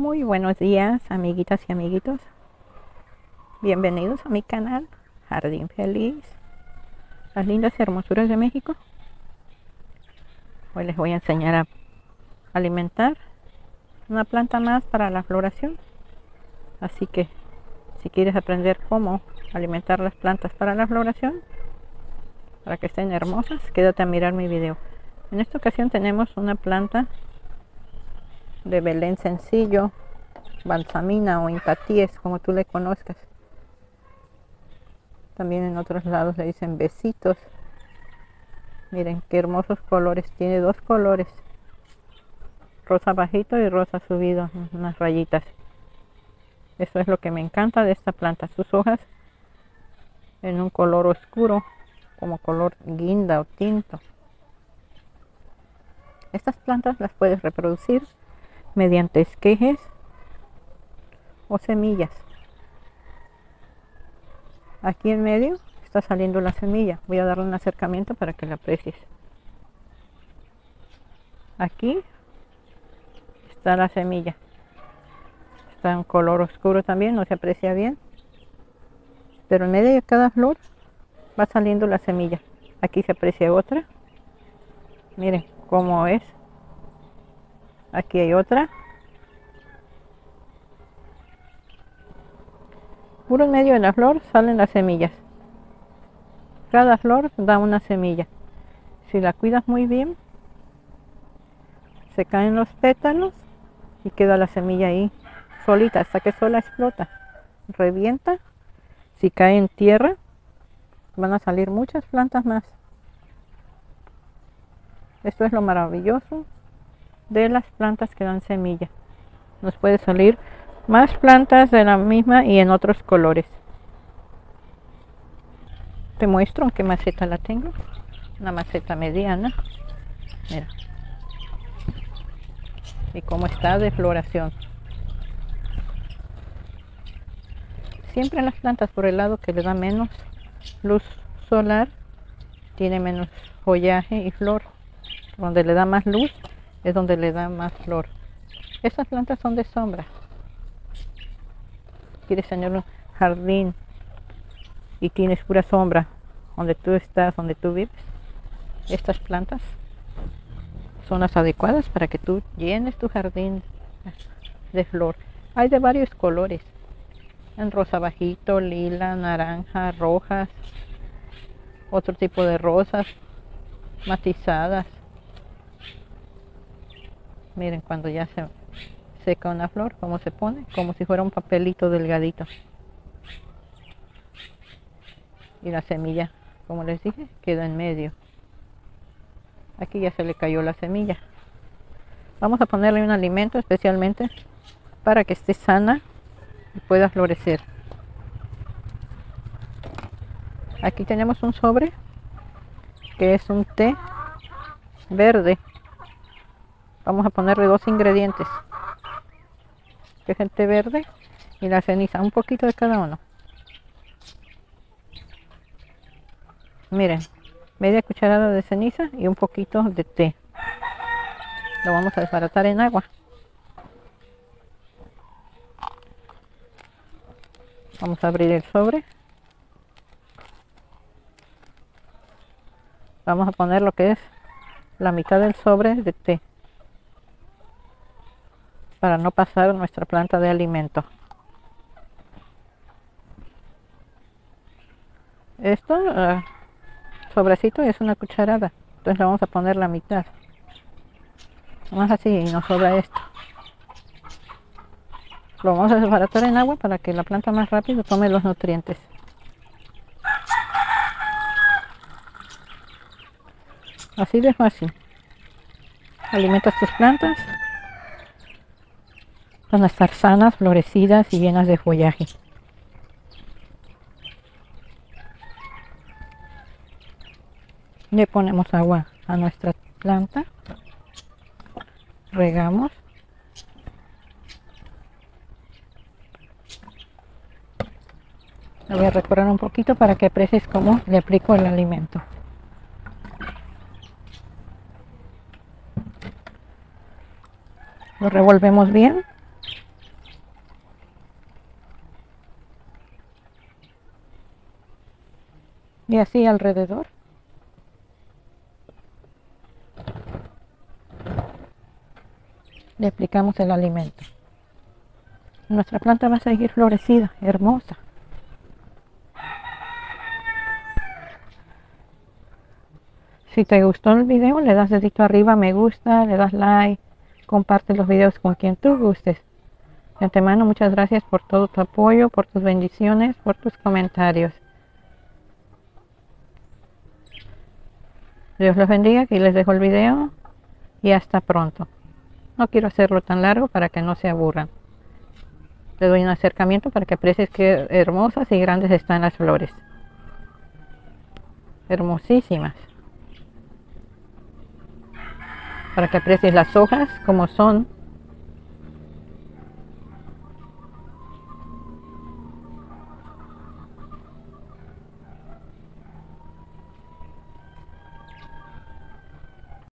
Muy buenos días, amiguitas y amiguitos. Bienvenidos a mi canal Jardín Feliz, las lindas hermosuras de México. Hoy les voy a enseñar a alimentar una planta más para la floración. Así que si quieres aprender cómo alimentar las plantas para la floración, para que estén hermosas, quédate a mirar mi video. En esta ocasión tenemos una planta de Belén sencillo, balsamina o impatíes, como tú le conozcas. También en otros lados le dicen besitos. Miren qué hermosos colores, tiene dos colores, rosa bajito y rosa subido, unas rayitas. Eso es lo que me encanta de esta planta, sus hojas en un color oscuro, como color guinda o tinto. Estas plantas las puedes reproducir mediante esquejes o semillas. Aquí en medio está saliendo la semilla. Voy a darle un acercamiento para que la aprecies. Aquí está la semilla. Está en color oscuro también, no se aprecia bien. Pero en medio de cada flor va saliendo la semilla. Aquí se aprecia otra. Miren cómo es. Aquí hay otra. Puro en medio de la flor salen las semillas. Cada flor da una semilla. Si la cuidas muy bien, se caen los pétalos y queda la semilla ahí solita hasta que sola explota. Revienta. Si cae en tierra, van a salir muchas plantas más. Esto es lo maravilloso de las plantas que dan semilla. Nos puede salir más plantas de la misma y en otros colores. Te muestro en qué maceta la tengo. Una maceta mediana. Mira. Y cómo está de floración. Siempre las plantas por el lado que le da menos luz solar, tiene menos follaje y flor. Donde le da más luz es donde le da más flor. Estas plantas son de sombra. Quieres tener un jardín y tienes pura sombra donde tú estás, donde tú vives, estas plantas son las adecuadas para que tú llenes tu jardín de flor. Hay de varios colores, en rosa bajito, lila, naranja, rojas, otro tipo de rosas matizadas. Miren cuando ya se seca una flor, cómo se pone, como si fuera un papelito delgadito. Y la semilla, como les dije, queda en medio. Aquí ya se le cayó la semilla. Vamos a ponerle un alimento especialmente para que esté sana y pueda florecer. Aquí tenemos un sobre que es un té verde. Vamos a ponerle dos ingredientes, que es el té verde y la ceniza, un poquito de cada uno. Miren, media cucharada de ceniza y un poquito de té. Lo vamos a desbaratar en agua. Vamos a abrir el sobre. Vamos a poner lo que es la mitad del sobre de té, para no pasar nuestra planta de alimento. Esto, sobrecito, es una cucharada. Entonces le vamos a poner la mitad. Más así y nos sobra esto. Lo vamos a desbaratar en agua para que la planta más rápido tome los nutrientes. Así de fácil. Alimentas tus plantas. Van a estar sanas, florecidas y llenas de follaje. Le ponemos agua a nuestra planta. Regamos. Lo voy a recorrer un poquito para que aprecies cómo le aplico el alimento. Lo revolvemos bien Y así alrededor. Le aplicamos el alimento. Nuestra planta va a seguir florecida, hermosa. Si te gustó el video, le das dedito arriba, me gusta, le das like, comparte los videos con quien tú gustes. De antemano, muchas gracias por todo tu apoyo, por tus bendiciones, por tus comentarios. Dios los bendiga, aquí les dejo el video y hasta pronto. No quiero hacerlo tan largo para que no se aburran. Te doy un acercamiento para que aprecies qué hermosas y grandes están las flores. Hermosísimas. Para que aprecies las hojas como son